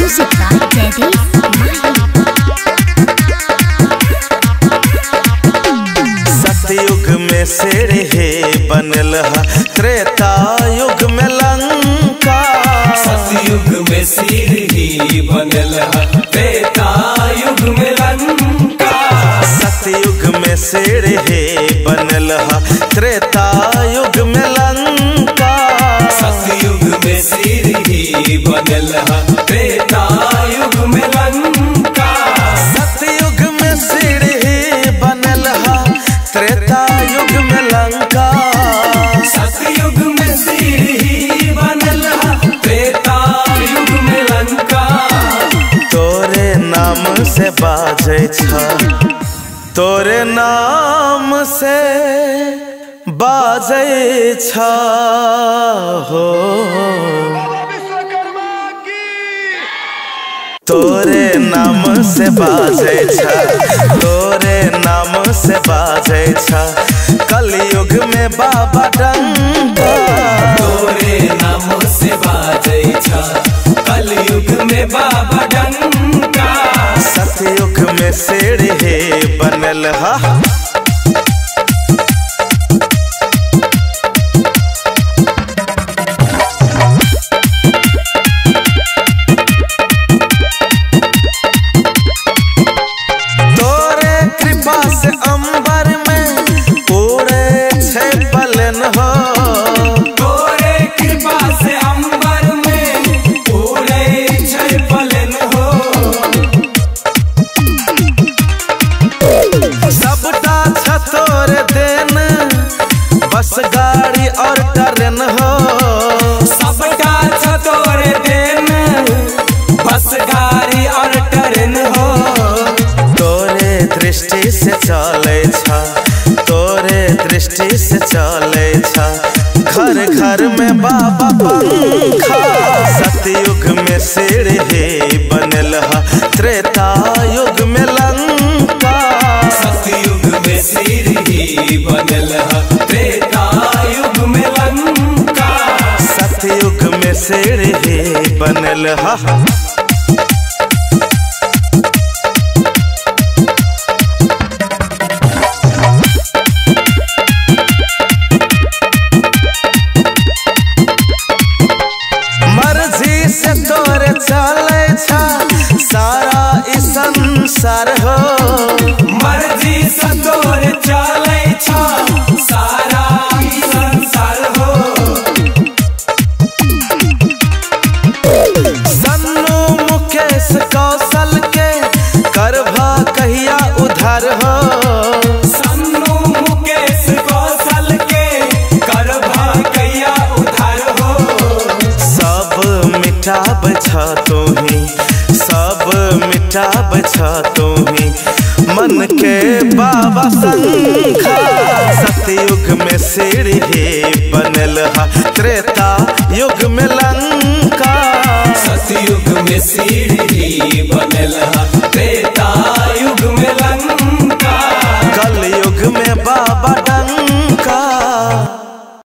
Music by सतयुग में सीढ़ी बनल हा, त्रेता युग में लंका। सतयुग में सीढ़ी बनल हा, त्रेता युग में लंका। सतयुग में सीढ़ी बनल हा, त्रेता युग में लंका। सतयुग में सीढ़ी बनल हा, त्रेता युग में लंका। सतयुग में सीढ़ी बनल हा, त्रेता युग में लंका। सतयुग में सीढ़ी बनल हा, त्रेता युग में लंका। तोरे नाम से बाजै छ, तोरे नाम से बाजै छ हो। तोरे नाम से बाजै छ, तोरे नाम से बाजै छ, कलयुग में बाबा डंका। तोरे नाम से बाजै छ, कलयुग में बाबा डंका। सतयुग में सीढ़ी बनल हा। तोरे कृपा से अंबर में उड़े छै पलन हो। तोरे कृपा से अंबर में उड़े छै पलन हो। सबटा छ तोरे देन, बस गाड़ी और ट्रेन हो। सबटा छ तोरे देन, बस गाड़ी और ट्रेन हो। तोरे दृष्टि से चले छ, तोरे दृष्टि से चले छ, घर घर में बाबा पंखा। सतयुग में सीढ़ी बनल हा, त्रेता युग में लंका। सतयुग में सीढ़ी बनल हा, त्रेता युग में लंका। सतयुग में सीढ़ी बनल हा। मर्जी से तोरे चले छ सारा ई संसार हो। मर्जी से तोरे चले छ सारा ई संसार हो। सन्नू मुकेश कौशल के करभा कहिया उधार हो। सन्नू मुकेश कौशल के करभा कहिया उधार हो। सब मिटाब छ तोही, सब मिटाब छ तोही, मन के बाबा शंखा। सतयुग में सीढ़ी बनल हा, त्रेता युग में लंका। सतयुग में सीढ़ी बनल हा,